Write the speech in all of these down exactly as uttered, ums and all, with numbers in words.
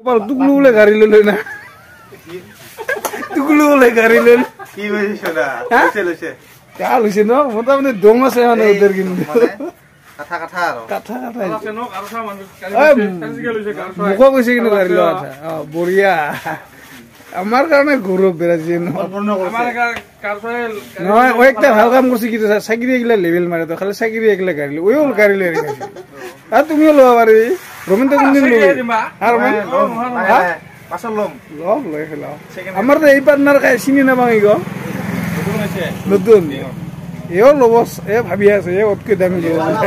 টুকলু বলে গাড়ি লইল না টুকলু বলে গাড়ি লইল কি হইছে না হইছে লইছে কাল হইছে ন মোটামুটি দম আছে মানে ওদের কিন্তু কথা কথা আর কথা কথা আছে ন আর সব মানুষ কালি গেল হইছে কার মুখ কইছে কিন্তু গাড়ি লওয়া আছে বড়িয়া আমার কারণে গৌরব বেরাজি আমার কার ফাইল নয় ও একটা ভালো কাম করছি কি সাইকেল এগুলা লেভেল মারে তো খালি সাইকেল এগুলা গাড়ি ওই ওল গাড়ি লই রেখেছি আর তুমিও লওয়া পারি রমেন তো কোনদিন লই আর হ্যাঁ পাছল লম লম লই ফেলাও আমার তো এই পার্টনার কাই চিনি না বাঙি গো নতুন এও লবস এ ভাবি আছে এ ওতকে দামি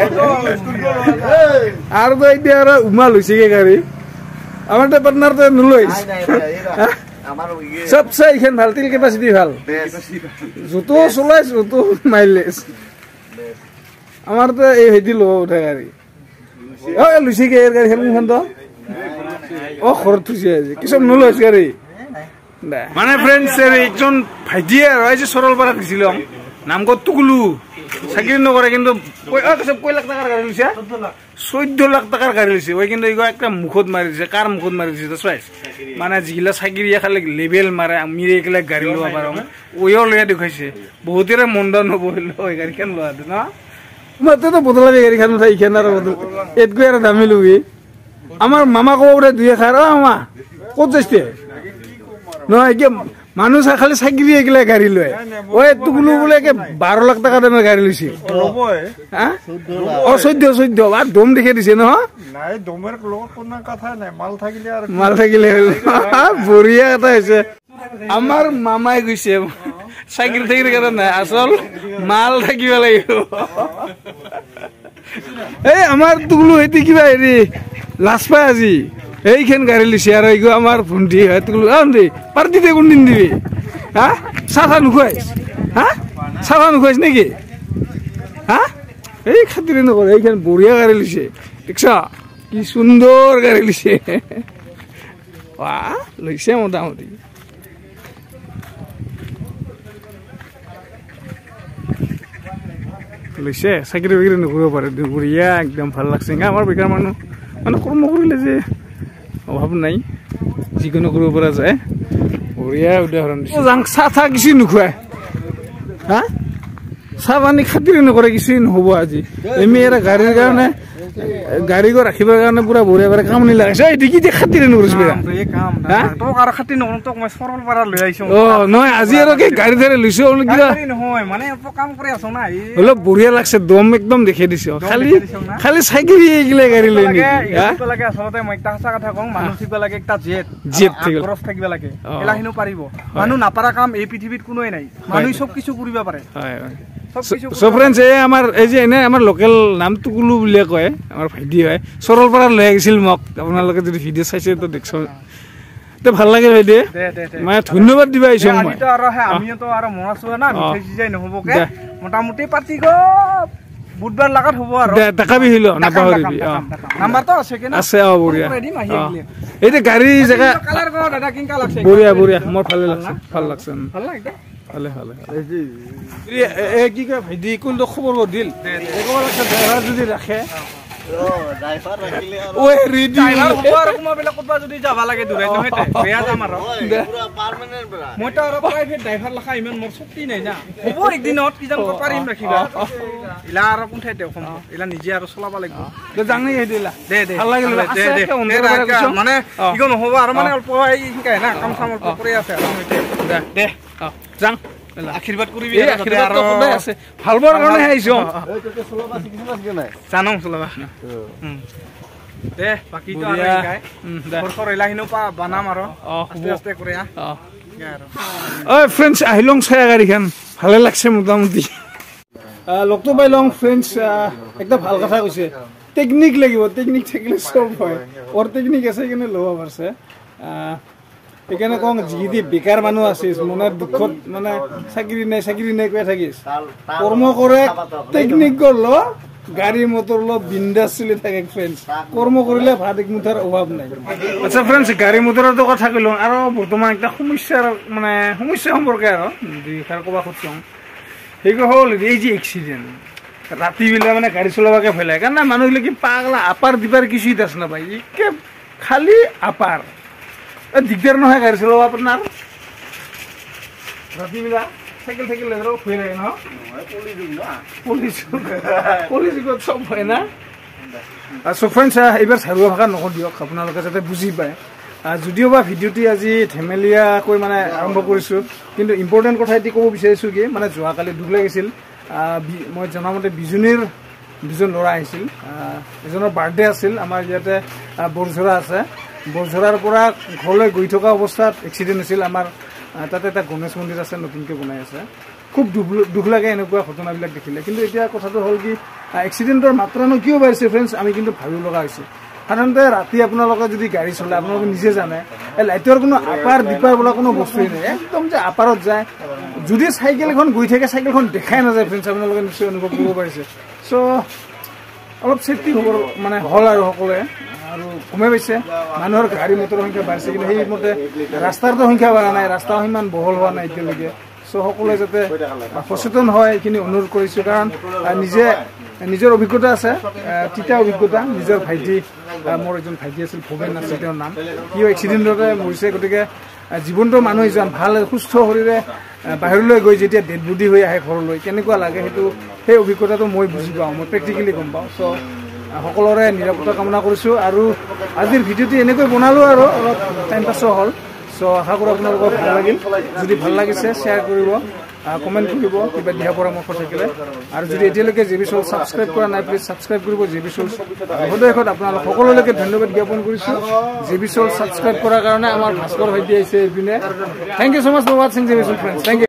আর তো এইটা আর উমা লইছে কে গাড়ি আমার তো পার্টনার তো নলইছ আমার সবসে এখান ভাল তেল ক্যাপাসিটি ভাল যত চলাই যত মাইলেজ আমার তো এই হেদি লো উঠা গাড়ি ও লুচি কে এর গাড়ি হেলমেট তো ও খরচ থুছে আছে কিছু নলইছ গাড়ি মানে ফ্রেন্ডস এর একজন ভাইজি আর এই যে সরলপাড়া দিছিলাম নাম কত টুকলু চাকরি নকরে কিন্তু কয় লাখ টাকার গাড়ি লইছে চৈধ্য লাখ টাকার গাড়ি লইছে ওই কিন্তু এগুলো একটা মুখত মারি দিছে কার মুখত মারি দিছে তো চাইছ মানে যিগিলা চাকরিয়া খালি লেভেল মারে আমি এইগিলা গাড়ি লোৱা পাৰো ওইও লইয়া দেখাইছে বহুতেৰে মন্দা নবহিল ওই গাড়ীখন লোৱা দে না মতে তো বদলা গাড়ী খান উঠাই খান আর বদল এতকৈ আর দামি লুগি আমার মামা কব বলে দুই খার ও মামা কত যাইছে নহয় কি মানুষ খালি চাকরি এগুলা গাড়ি লয় ওই টুকলু বলে বারো লাখ টাকা দামের গাড়ি লইছে ও চৈধ্য চৈধ্য আর দম দেখে দিছে ন নাই দমের লগত কোন কথা নাই মাল থাকিলে আর মাল থাকিলে বঢ়িয়া কথা হৈছে আমার মামাই গৈছে চাকরি থাকিলে কথা নাই আসল মাল থাকিব লাগিব এই আমার টুকলু এটি কিবা হেৰি লাজ পাই আজি এইখান গাড়ি লিছে আর এইগো আমার ভন্টি হয় টুকলু আনদি পার্টি দে কোনদিন দিবি হ্যাঁ চাচা নুখুৱাইছ হ্যাঁ চাচা নুখুৱাইছ নেকি হ্যাঁ এই খাতিরে নকৰে এইখান বঢ়িয়া গাড়ি লিছে দেখছ কি সুন্দর গাড়ি লিছে বাহ লইছে মোটামুটি লইছে চাকরি বাকরি নকৰিব পাৰে বঢ়িয়া একদম ভাল লাগছে আমাৰ বেকাৰ মানুহ মানে কৰ্ম কৰিলে যে অভাৱ নাই যিকোনো কৰিব পৰা যায় বঢ়িয়া উদাহৰণ চাহ চাহ কিছু নোখোৱাই হা চাহ পানী খাতিৰে নকৰে কিছু নহ'ব আজি এমি এটা গাড়ীৰ কাৰণে গাড়ী গো ৰাখিবৰ কাৰণে পুৰা বঢ়িয়া বঢ়িয়া কাম নিলাগাইছে এইটো কি যে খাতিৰে নকৰিছ তোক আৰু খাতি নকৰো তোক মই সৰল পাৰা লৈ আহিছো অ নহয় আজি আৰু কি গাড়ী ধৰে লৈছো কিবা নহয় মানে কাম কৰি আছো না অলপ বঢ়িয়া লাগছে দম একদম দেখে দিছে খালি খালি চাইকেল এইগিলা গাড়ী লৈ নেকি লাগে আচলতে মই একটা সঁচা কথা কওঁ মানুহ থাকিব লাগে একটা জেট জেট থাকিব খৰচ থাকিব লাগে এলাহিনো পাৰিব মানুহ নাপাৰা কাম এই পৃথিৱীত কোনোই নাই মানুহ সব কিছু কৰিব পাৰে হয় হয় সো ফ্রেন্ডস এই আমার এই যে এনে আমার লোকাল নাম টুকলু বুলিয়ে কয় আমার ভাইটি হয় সরলপাড়া লৈ আহিছিল মোক আপোনালোকে যদি ভিডিও চাইছে তো দেখছ তো ভাল লাগে ভাইটি মানে ধন্যবাদ দিবা আইছো মই তো আর হে আমিও তো আর মনা চোৱা না মিঠাই সিজাই নহবকে মোটামুটি পাতি গো বুধবার লাগাত হবো আর দেখাবি হইল না পাহরিবি নাম্বার তো আছে কেনা আছে অ বঢ়িয়া এই যে গাড়ি জায়গা কালার কো দাদা কিনকা লাগছে বঢ়িয়া বঢ়িয়া মোৰ ভাল লাগছে ভাল লাগছে ভাল লাগে ভালে ভালে এ কি কয় ভাইটি কোনটো খবৰ দিল একবাৰ আছে ড্ৰাইভাৰ যদি ৰাখে ও ড্রাইভার রাখিলে আর ওই রেডি ড্রাইভার উপর কোমা বেলা কতবা যদি যাবা লাগে দূরে নহয় তে বেয়া যাম আর পুরা পার্মানেন্ট বড়া মই তো আর প্রাইভেট ড্রাইভার লাখা ইমান মোর শক্তি নাই না হবো একদিনত কি জান পাৰিম ৰাখিবা ইলা আর কোন ঠাইতে অসম ইলা নিজে আর চলাবা লাগিব তো জানি এই দিলা দে দে ভাল লাগিল দে দে মানে কি কোন হবো আর মানে অল্প এই হিকাই না কাম সাম অল্প কৰি আছে দে দে যাং আশীর্বাদ কৰিবি আশীর্বাদ তো কোনে আছে ভালবৰ কাৰণে আইছো এই তো চলাবা শিকিছাস কি নাই জানো চলাবা হুম দে বাকি তো আর হিকাই ফর ফর ইলাহিনো পা বানাম আর আস্তে আস্তে করে আ ওই ফ্রেন্ডস আহিলং ছায়া গাড়ীখন ভালে লাগছে মোটামুটি লগটো পাই লং ফ্রেন্ডস একটা ভাল কথা কৈছে টেকনিক লাগিব টেকনিক থাকিলে সব হয় ওর টেকনিক আছে কিনে লবা পারছে এখানে কং যদি বেকার মানুষ আছিস মনের দুঃখত মানে চাকরি নাই চাকরি নাই কৈ থাকিস কর্ম করে টেকনিক করলো গাড়ি মটর লো বিন্দাস চলি থাকে ফ্রেন্ডস কর্ম করিলে ভাত এক মুঠার অভাব নাই আচ্ছা ফ্রেন্ডস গাড়ি মটরের তো কথা কইলো আর বর্তমান একটা সমস্যার মানে সমস্যা সম্পর্কে আর দুই খার কবা খুঁজছং সেইগো হল এই যে এক্সিডেন্ট রাতি বেলা মানে গাড়ি চলাবাকে ভয় লাগে কারণ মানুষগুলো কি পাগলা আপার দিবার কিছুই দাস না ভাই কে খালি আপার এই দিগদাৰ নহয় গাড়ী চলাব আপোনাৰ ৰাতিবিলাক চাইকেল থাকিলে শুই থাকে ন পুলিচ পুলিচ চব হয় না চ' ফ্ৰেণ্ডছ এইবাৰ চাৰুৱা ভাষা নকওঁ দিয়ক আপোনালোকে যাতে বুজি পায় যদিও বা ভিডিঅ'টি আজি ধেমেলীয়াকৈ মানে আৰম্ভ কৰিছোঁ কিন্তু ইম্পৰ্টেণ্ট কথা এটি ক'ব বিচাৰিছোঁ কি মানে যোৱাকালি দুখ লাগিছিল মই জনামতে বিজুনীৰ দুজন ল'ৰা আহিছিল এজনৰ বাৰ্থডে আছিল আমাৰ ইয়াতে বৰঝৰা আছে বৰঝৰাৰ পৰা ঘৰলৈ গৈ থকা অৱস্থাত এক্সিডেণ্ট হৈছিল আমাৰ তাতে এটা গণেশ মন্দিৰ আছে নতুনকৈ বনাই আছে খুব দুখ দুখ লাগে এনেকুৱা ঘটনাবিলাক দেখিলে কিন্তু এতিয়া কথাটো হ'ল কি এক্সিডেণ্টৰ মাত্ৰানো কিয় বাঢ়িছে ফ্ৰেণ্ডছ আমি কিন্তু ভাবিব লগা হৈছে সাধাৰণতে ৰাতি আপোনালোকে যদি গাড়ী চলায় আপোনালোকে নিজে জানে এই লাইটৰ কোনো আপাৰ দিপাৰ বোলা কোনো বস্তুৱেই নাই একদম যে আপাৰত যায় যদি চাইকেল এখন গৈ থাকে চাইকেলখন দেখাই নাযায় ফ্ৰেণ্ডছ আপোনালোকে নিশ্চয় অনুভৱ কৰিব পাৰিছে চ' অলপ ছেফটি হ'ব মানে হ'ল আৰু সকলোৱে আৰু কমে পাইছে মানুহৰ গাড়ী মটৰৰ সংখ্যা বাঢ়িছে কিন্তু সেইমতে ৰাস্তাৰতো সংখ্যা বাঢ়া নাই ৰাস্তাও সিমান বহল হোৱা নাই এতিয়ালৈকে চ' সকলোৱে যাতে সচেতন হয় এইখিনি অনুৰোধ কৰিছোঁ কাৰণ নিজে নিজৰ অভিজ্ঞতা আছে তিতা অভিজ্ঞতা নিজৰ ভাইটি মোৰ এজন ভাইটি আছিল ভৱেন আছিল তেওঁৰ নাম সিও এক্সিডেণ্টতে মৰিছে গতিকে জীৱন্ত মানুহ এজন ভাল সুস্থ শৰীৰে বাহিৰলৈ গৈ যেতিয়া ডেড বডি হৈ আহে ঘৰলৈ কেনেকুৱা লাগে সেইটো সেই অভিজ্ঞতাটো মই বুজি পাওঁ মই প্ৰেক্টিকেলি গম পাওঁ চ' সকলোৰে নিৰাপত্তা কামনা কৰিছোঁ আৰু আজিৰ ভিডিঅ'টি এনেকৈ বনালোঁ আৰু অলপ টাইম পাছো হ'ল চ' আশা কৰোঁ আপোনালোকৰ ভাল লাগিল যদি ভাল লাগিছে শ্বেয়াৰ কৰিব কমেণ্ট কৰিব কিবা দিহা পৰামৰ্শ থাকিলে আৰু যদি এতিয়ালৈকে জে বি চল ছাবস্ক্ৰাইব কৰা নাই প্লিজ ছাবস্ক্ৰাইব কৰিব জে বি চল সদয়ত আপোনালোক সকলোলৈকে ধন্যবাদ জ্ঞাপন কৰিছোঁ জে বি চল ছাবস্ক্ৰাইব কৰাৰ কাৰণে আমাৰ ভাস্কৰ ভাইটি আহিছে এইপিনে thank you so' much for ৱাচিং জে বি চল ফ্ৰেণ্ডছ থেংক ইউ